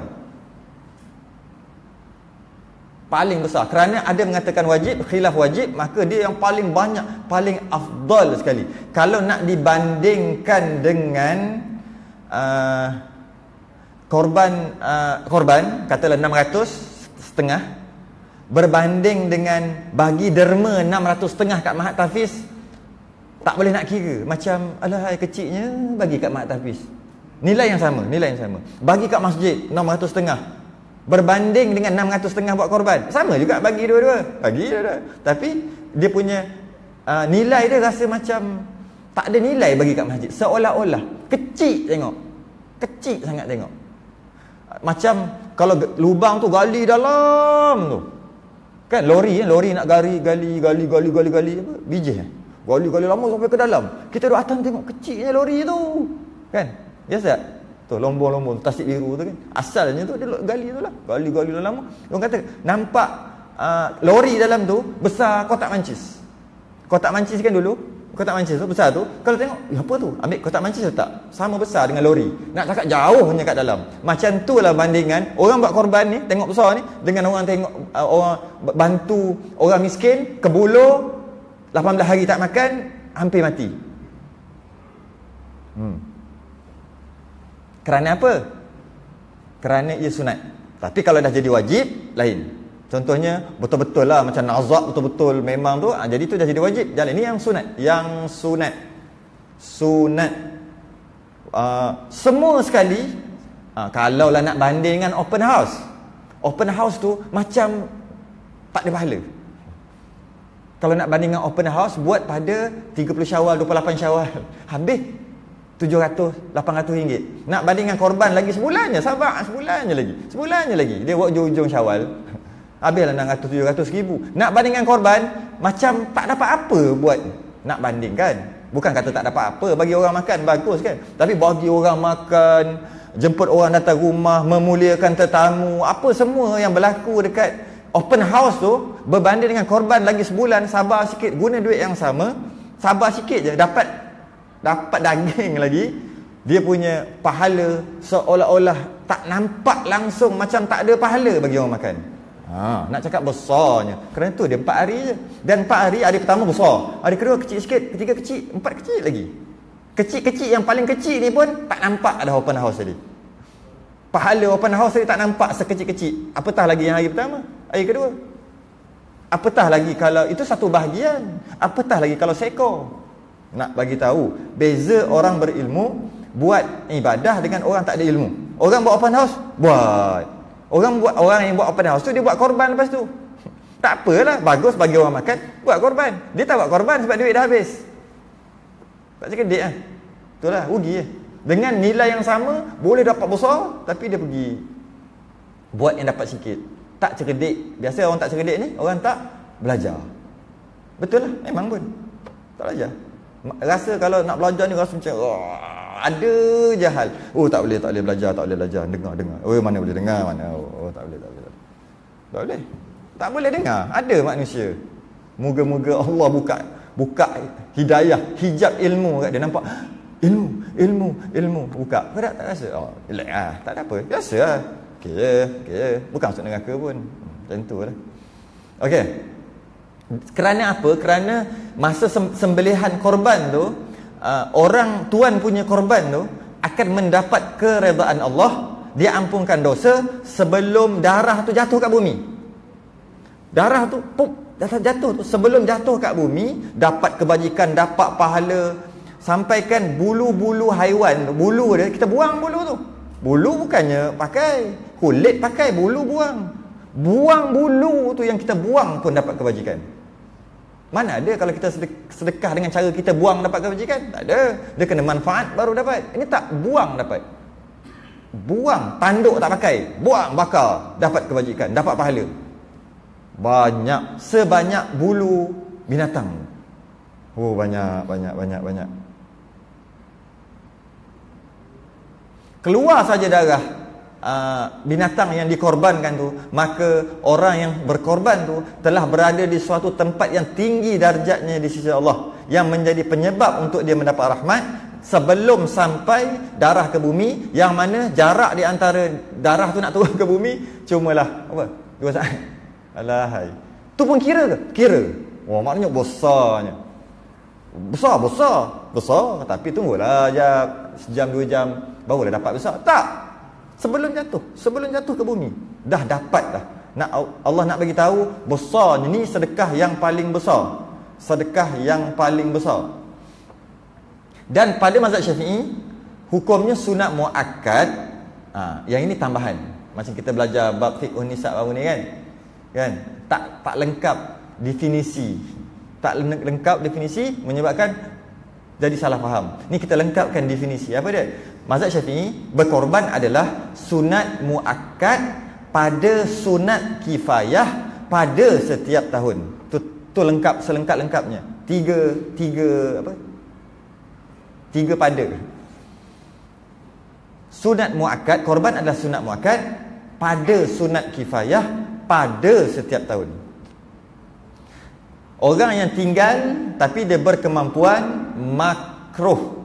Paling besar. Kerana ada mengatakan wajib, khilaf wajib, maka dia yang paling banyak, paling afdal sekali. Kalau nak dibandingkan dengan uh, korban uh, korban katalah enam ratus setengah berbanding dengan bagi derma enam ratus setengah kat Mahat Tahfiz, tak boleh nak kira. Macam alah kecilnya bagi kat Mahat Tahfiz, nilai yang sama, nilai yang sama. Bagi kat masjid enam ratus setengah berbanding dengan enam ratus setengah buat korban, sama juga bagi dua-dua, bagi dua-dua. Tapi dia punya uh, nilai dia rasa macam tak ada nilai bagi kat masjid, seolah-olah kecil tengok, kecil sangat tengok. Macam kalau lubang tu gali dalam tu kan, lori lori nak gali gali gali gali gali gali apa biji eh gali gali lama sampai ke dalam, kita duduk atas tengok kecilnya lori tu kan, biasa tak? Tu lombong-lombong tasik biru tu kan, asalnya tu dia gali tu lah, gali gali lama. Orang kata nampak uh, lori dalam tu besar kotak mancis. Kotak mancis kan dulu, kotak mancis tu besar tu, kalau tengok ya apa tu, ambil kotak mancis letak, sama besar dengan lori. Nak cakap jauhnya kat dalam. Macam tu lah bandingan orang buat korban ni, tengok besar ni, dengan orang tengok uh, orang bantu orang miskin kebuluh lapan belas hari tak makan, hampir mati. Hmm. Kerana apa? Kerana ia sunat. Tapi kalau dah jadi wajib, lain. Contohnya betul-betul lah macam nazak, betul-betul memang tu, ha, jadi tu dah jadi wajib. Jalan ini yang sunat. Yang sunat. Sunat. Uh, semua sekali, uh, kalau lah nak banding dengan open house. Open house tu macam tak ada pahala. Kalau nak banding dengan open house, buat pada tiga puluh Syawal, dua puluh lapan Syawal. Habis tujuh ratus, lapan ratus ringgit. Nak banding dengan korban lagi sebulan je, sabar sebulan je lagi. Sebulan je lagi. Dia buat hujung-hujung Syawal. Habislah enam ratus, tujuh ratus ribu. Nak banding dengan korban, macam tak dapat apa buat. Nak banding kan. Bukan kata tak dapat apa, bagi orang makan bagus kan. Tapi bagi orang makan, jemput orang datang rumah, memuliakan tetamu, apa semua yang berlaku dekat open house tu, berbanding dengan korban lagi sebulan, sabar sikit, guna duit yang sama, sabar sikit je, dapat dapat daging lagi, dia punya pahala seolah-olah tak nampak langsung, macam tak ada pahala bagi orang makan. Ha, nak cakap besarnya. Kerana tu dia empat hari je. Dan empat hari, hari pertama besar, hari kedua kecil sikit, ketiga kecil, empat kecil lagi. Kecil-kecil yang paling kecil ni pun tak nampak ada open house tadi. Pahala open house tadi tak nampak sekecil-kecil. Apatah lagi yang hari pertama, hari kedua. Apatah lagi kalau itu satu bahagian. Apatah lagi kalau seekor. Nak bagi tahu beza orang berilmu buat ibadah dengan orang tak ada ilmu. Orang buat open house, buat. Orang buat orang yang buat open house tu dia buat korban lepas tu. Tak apalah, bagus bagi orang makan, buat korban. Dia tak buat korban sebab duit dah habis. Tak cerdik ah. Itulah rugi eh. Dengan nilai yang sama boleh dapat besar, tapi dia pergi buat yang dapat sikit. Tak cerdik. Biasa orang tak cerdik ni, orang tak belajar. Betul lah, memang pun. Tak belajar. Rasa kalau nak belajar ni rasa macam oh, ada je hal. Oh tak boleh, tak boleh belajar, tak boleh belajar. Dengar, dengar. Oh mana boleh dengar, mana. Oh, oh tak boleh, tak boleh. Tak boleh. Tak boleh dengar. Ada manusia. Moga-moga Allah buka buka hidayah, hijab ilmu kat dia, nampak ilmu, ilmu, ilmu buka. Kau tak, tak rasa? Oh, relax ah, tak ada apa. Biasa lah. Okey je, okey je. Bukan masuk neraka pun. Macam tu lah. Okey. Kerana apa? Kerana masa sembelihan korban tu, uh, orang tuan punya korban tu akan mendapat keredaan Allah, dia ampunkan dosa sebelum darah tu jatuh kat bumi. Darah tu pup, darah jatuh tu sebelum jatuh kat bumi, dapat kebajikan, dapat pahala. Sampaikan bulu-bulu haiwan, bulu dia kita buang bulu tu. Bulu bukannya pakai, kulit pakai, bulu buang. Buang bulu tu yang kita buang pun dapat kebajikan. Mana ada kalau kita sedekah dengan cara kita buang dapat kebajikan? Tak ada. Dia kena manfaat baru dapat. Ini tak, buang dapat. Buang, tanduk tak pakai, buang, bakar, dapat kebajikan, dapat pahala. Banyak, sebanyak bulu binatang. Oh banyak, banyak, banyak, banyak. keluar saja darah uh, binatang yang dikorbankan tu, maka orang yang berkorban tu telah berada di suatu tempat yang tinggi darjatnya di sisi Allah, yang menjadi penyebab untuk dia mendapat rahmat sebelum sampai darah ke bumi, yang mana jarak di antara darah tu nak turun ke bumi cumalah apa? dua saat. Alahai. Tu pun kira ke? Kira. Oh, maknanya besarnya. Besar, besar. Besar, tapi tunggulah jap sejam dua jam barulah dapat besar. Tak. Sebelum jatuh, sebelum jatuh ke bumi dah dapat dah. Nak Allah nak bagi tahu besarnya ni sedekah yang paling besar. Sedekah yang paling besar. Dan pada mazhab Syafi'i hukumnya sunat muakkad. Ha, yang ini tambahan. Macam kita belajar bab fiqh nisa baru ni kan. Kan? Tak tak lengkap definisi. Tak lengkap definisi menyebabkan jadi salah faham. Ni kita lengkapkan definisi. Apa dia? Mazhab Syafi'i berkorban adalah sunat muakkad pada sunat kifayah pada setiap tahun. Tu tu lengkap, selengkap-lengkapnya. Tiga tiga apa? Tiga pada. Sunat muakkad, korban adalah sunat muakkad pada sunat kifayah pada setiap tahun. Orang yang tinggal tapi dia berkemampuan makruh.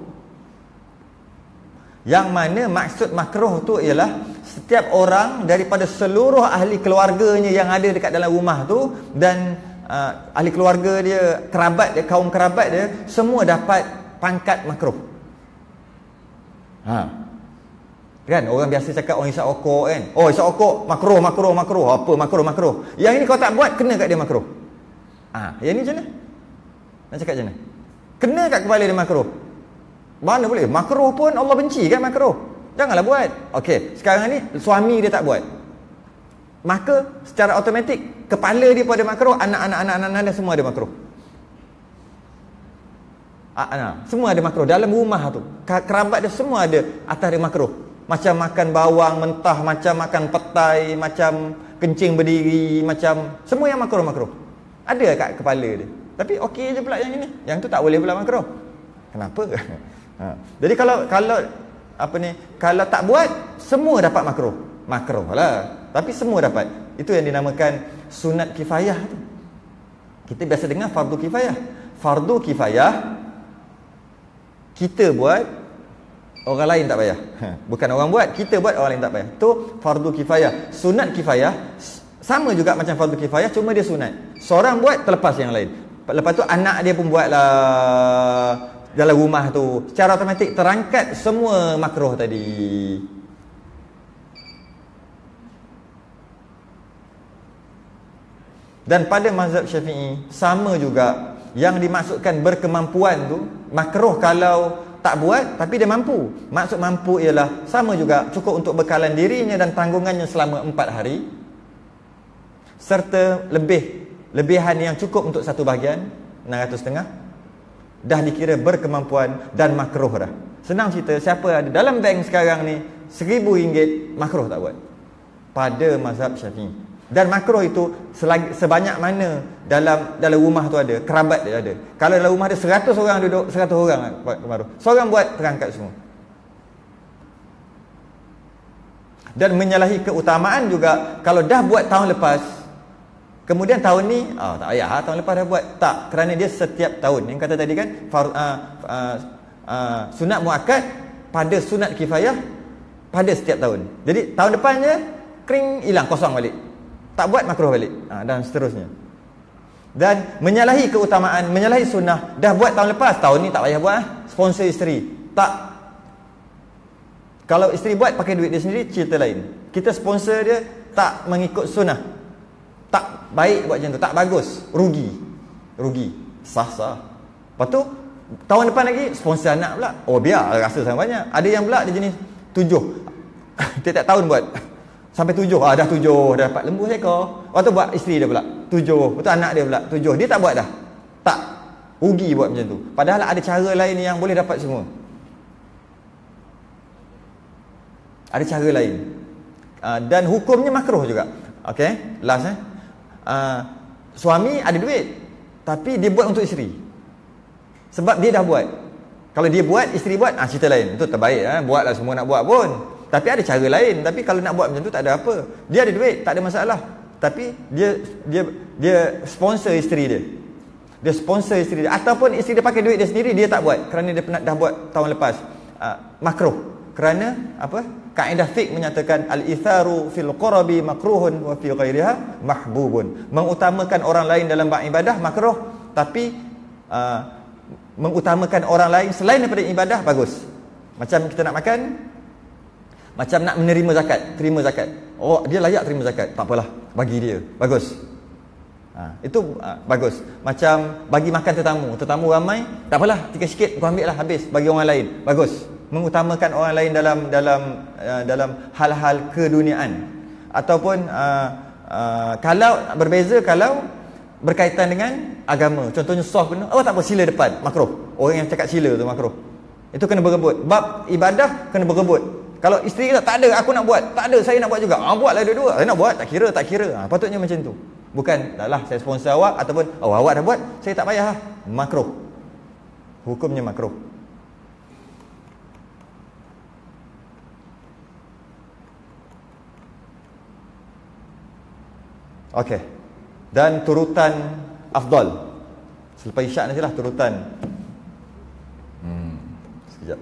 Yang mana maksud makruh tu ialah setiap orang daripada seluruh ahli keluarganya yang ada dekat dalam rumah tu, dan uh, ahli keluarga dia, kerabat dia, kaum kerabat dia, semua dapat pangkat makruh. Ha. Kan orang biasa cakap orang isap rokok kan. Oh, isap rokok makruh, makruh, makruh. Apa makruh, makruh. Yang ini kau tak buat kena kat dia makruh. Ah, ha. Yang ni macam mana? Nak cakap macam mana? Kena kat kepala dia makruh. Mana boleh? Makruh pun Allah benci kan makruh. Janganlah buat. Okey, sekarang ni suami dia tak buat. Maka secara automatik kepala dia pada makruh, anak-anak anak-anak dia semua ada makruh. Ah, semua ada makruh dalam rumah tu. Kerabat dia semua ada atas dia makruh. Macam makan bawang mentah, macam makan petai, macam kencing berdiri, macam semua yang makruh-makruh ada kat kepala dia. Tapi okey je pula yang ini. Yang tu tak boleh pula makruh. Kenapa? Ha. Jadi kalau kalau apa ni, kalau tak buat semua dapat makruh. Makruh lah. Tapi semua dapat. Itu yang dinamakan sunat kifayah tu. Kita biasa dengar fardu kifayah. Fardu kifayah kita buat, orang lain tak payah. Bukan orang buat, kita buat, orang lain tak payah. Tu fardu kifayah. Sunat kifayah sama juga macam fardu kifayah, cuma dia sunat. Seorang buat terlepas yang lain. Lepas tu anak dia pun buatlah dalam rumah tu. Secara automatik terangkat semua makruh tadi. Dan pada mazhab Syafi'i sama juga. Yang dimaksudkan berkemampuan tu makruh kalau tak buat tapi dia mampu. Maksud mampu ialah sama juga, cukup untuk bekalan dirinya dan tanggungannya selama empat hari, serta lebih lebihan yang cukup untuk satu bahagian enam ratus setengah, dah dikira berkemampuan dan makruh dah. Senang cerita, siapa ada dalam bank sekarang ni seribu ringgit, makruh tak buat pada mazhab Syafi'i. Dan makruh itu selagi, sebanyak mana dalam dalam rumah tu ada, kerabat dia ada. Kalau dalam rumah ada seratus orang duduk, seratus orang makruh. Seorang buat terangkat semua. Dan menyalahi keutamaan juga kalau dah buat tahun lepas, kemudian tahun ni oh, tak payah tahun lepas dah buat. Tak, kerana dia setiap tahun. Yang kata tadi kan far, uh, uh, uh, sunat muakkad pada sunat kifayah pada setiap tahun. Jadi tahun depannya kering, hilang, kosong balik. Tak buat makruh balik. Ha, dan seterusnya. Dan menyalahi keutamaan, menyalahi sunnah. Dah buat tahun lepas, tahun ni tak payah buat. Sponsor isteri. Tak. Kalau isteri buat pakai duit dia sendiri, cerita lain. Kita sponsor dia tak mengikut sunnah. Tak baik buat macam tu, tak bagus. Rugi. Rugi. Sah-sah. Lepas tu tahun depan lagi sponsor anak pula. Oh biar rasa sama banyak. Ada yang pula dia jenis tujuh. Tiap-tiap tahun buat. Sampai tujuh, ah dah tujuh, dah dapat lembu seekor. Waktu buat isteri dia pula, tujuh. Waktu anak dia pula, tujuh. Dia tak buat dah. Tak. Rugi buat macam tu. Padahal ada cara lain yang boleh dapat semua. Ada cara lain. Uh, dan hukumnya makruh juga. Okay, last eh. Uh, suami ada duit, tapi dia buat untuk isteri. Sebab dia dah buat. Kalau dia buat, isteri buat, ah cerita lain. Itu terbaik, ha? Buatlah, semua nak buat pun. Tapi ada cara lain. Tapi kalau nak buat macam tu tak ada apa. Dia ada duit, tak ada masalah. Tapi dia dia dia sponsor isteri dia. Dia sponsor isteri dia. Ataupun isteri dia pakai duit dia sendiri, dia tak buat kerana dia pernah dah buat tahun lepas. Uh, makruh. Kerana apa? Kaedah fiqh menyatakan al-itharu fil qurabi makruhun wa fi ghairiha mahbubun. Mengutamakan orang lain dalam bab ibadah makruh, tapi uh, mengutamakan orang lain selain daripada ibadah bagus. Macam kita nak makan, macam nak menerima zakat, terima zakat. Oh, dia layak terima zakat, tak apalah, bagi dia, bagus. Ha, itu ha, bagus. Macam bagi makan tetamu, tetamu ramai, tak apalah, sikit-sikit kau ambil lah, habis, bagi orang lain, bagus. Mengutamakan orang lain dalam dalam uh, dalam hal-hal keduniaan. Ataupun uh, uh, kalau berbeza, kalau berkaitan dengan agama, contohnya soft pun, oh tak apa, sila depan, makruh. Orang yang cakap sila tu makruh. Itu kena berebut. Bab ibadah kena berebut. Kalau isteri kita, tak ada, aku nak buat, tak ada, saya nak buat juga, ah, buatlah dua-dua. Saya nak buat, tak kira, tak kira. Ha, patutnya macam tu. Bukan, dah lah, saya sponsor awak, ataupun, oh awak dah buat, saya tak payah. Makruh. Hukumnya makruh. Okey. Dan turutan afdal. Selepas isyak nantilah turutan. Hmm, sekejap.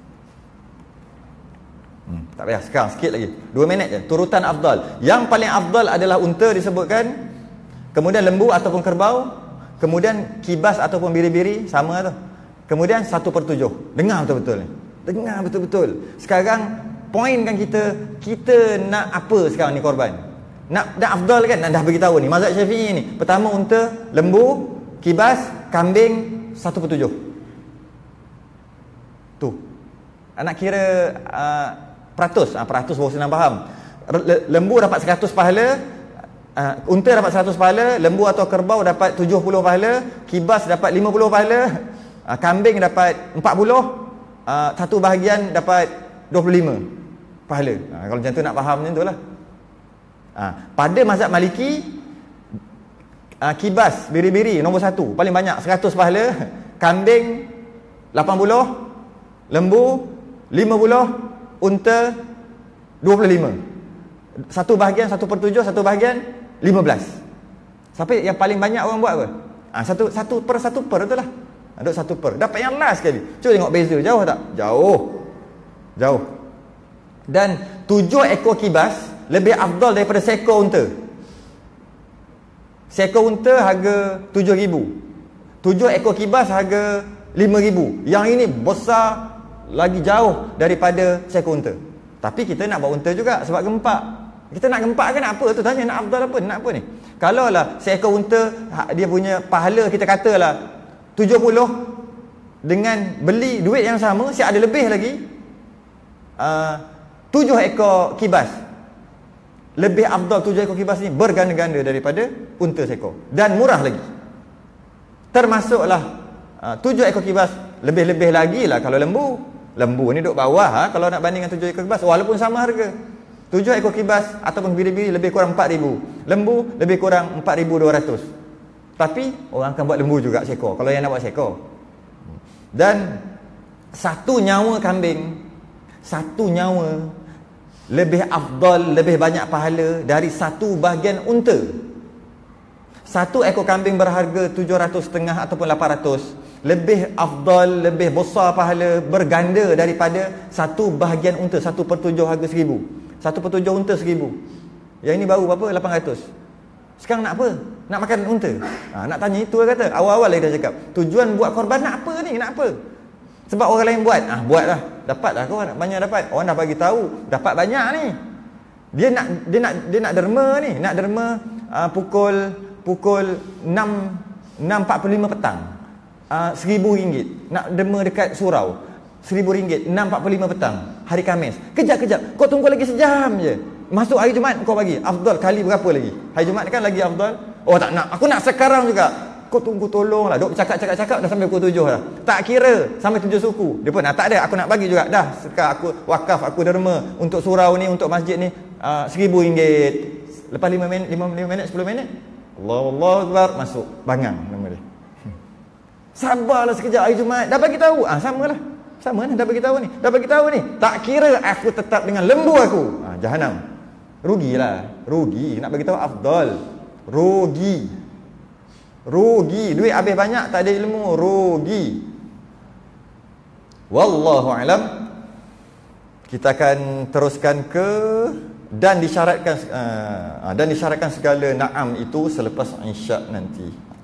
Hmm, tak payah, sekarang sikit lagi. Dua minit je. Turutan afdal. Yang paling afdal adalah unta disebutkan, kemudian lembu ataupun kerbau, kemudian kibas ataupun biri-biri, sama tu. Kemudian satu per tujuh. Dengar betul-betul ni. Dengar betul-betul. Sekarang poinkan kita, kita nak apa sekarang ni korban? Nak dah afdal kan? Nak dah beritahu ni. Mazhab Syafi'i ni. Pertama unta, lembu, kibas, kambing, satu per tujuh. Tu. Nak kira uh, peratus. Uh, peratus baru senang faham. Lembu dapat seratus pahala, uh, unta dapat seratus pahala, lembu atau kerbau dapat tujuh puluh pahala, kibas dapat lima puluh pahala, uh, kambing dapat empat puluh, uh, satu bahagian dapat dua puluh lima pahala. Uh, kalau macam tu nak faham macam tu lah. Ha, pada mazhab Maliki, ha, kibas, biri-biri nombor satu, paling banyak, seratus pahala. Kambing lapan puluh, lembu lima puluh, unta dua puluh lima. Satu bahagian satu per tujuh, satu bahagian lima belas. Sampai yang paling banyak orang buat apa? Ha, satu, satu per satu per tu lah. Ada satu per, dapat yang last sekali. Cuba tengok beza, jauh tak? Jauh. Jauh. Dan tujuh ekor kibas lebih afdal daripada seekor unta. Seekor unta harga tujuh ribu. Tujuh ekor kibas harga lima ribu. Yang ini besar lagi jauh daripada seekor unta. Tapi kita nak buat unta juga sebab gempak. Kita nak gempak kan apa tu? Tanya nak afdal apa? Nak apa ni? Kalaulah seekor unta dia punya pahala kita katalah tujuh puluh, dengan beli duit yang sama, siap ada lebih lagi. Uh, tujuh ekor kibas. Lebih afdal tujuh ekor kibas ni berganda-ganda daripada unta seekor. Dan murah lagi. Termasuklah uh, tujuh ekor kibas, lebih-lebih lagi lah kalau lembu. Lembu ni duduk bawah ha, kalau nak banding dengan tujuh ekor kibas, walaupun sama harga. Tujuh ekor kibas ataupun biri-biri lebih kurang empat ribu. Lembu lebih kurang empat ribu dua ratus. Tapi orang akan buat lembu juga seekor, kalau yang nak buat seekor. Dan satu nyawa kambing, satu nyawa lebih afdal, lebih banyak pahala dari satu bahagian unta. Satu ekor kambing berharga tujuh ratus setengah ataupun lapan ratus. Lebih afdal, lebih besar pahala, berganda daripada satu bahagian unta. Satu per tujuh harga seribu. Satu per tujuh unta seribu. Yang ini baru berapa? lapan ratus. Sekarang nak apa? Nak makan unta? Ha, nak tanya itu lah kata. Awal-awal lagi dah cakap. Tujuan buat korban nak apa ni? Nak apa? Sebab orang lain buat. Ah, buatlah. Dapatlah kau, banyak dapat. Orang dah bagi tahu, dapat banyak ni. Dia nak dia nak dia nak derma ni, nak derma uh, pukul pukul enam empat puluh lima petang. Uh, seribu ringgit. Nak derma dekat surau. Seribu ringgit, enam empat puluh lima petang, hari Khamis. Kejap-kejap, kau tunggu lagi sejam je. Masuk hari Jumaat kau bagi. Afdal kali berapa lagi? Hari Jumaat kan lagi afdal. Oh tak nak, aku nak sekarang juga. Kau tunggu tolonglah. Duk cakap-cakap-cakap dah sampai pukul tujuh dah. Tak kira sampai tujuh suku. Dia pun ah, tak ada, aku nak bagi juga. Dah, sekarang aku wakaf, aku derma untuk surau ni, untuk masjid ni uh, seribu ringgit. Lepas lima minit, lima minit, sepuluh minit. Allah Allah Akbar, masuk. Bangang nama dia. Sabarlah sekejap hari Jumaat. Dah bagi tahu. Ah, samalah. Sama lah, dah bagi tahu ni. Dah bagi tahu ni. Tak kira aku tetap dengan lembu aku. Ah, jahanam. Rugilah. Rugi. Nak bagi tahu afdal. Rugi. Rugi. Duit habis banyak tak ada ilmu. Rugi. Wallahu alam. Kita akan teruskan ke dan disyaratkan uh, dan disyaratkan segala na'am itu selepas isyak nanti.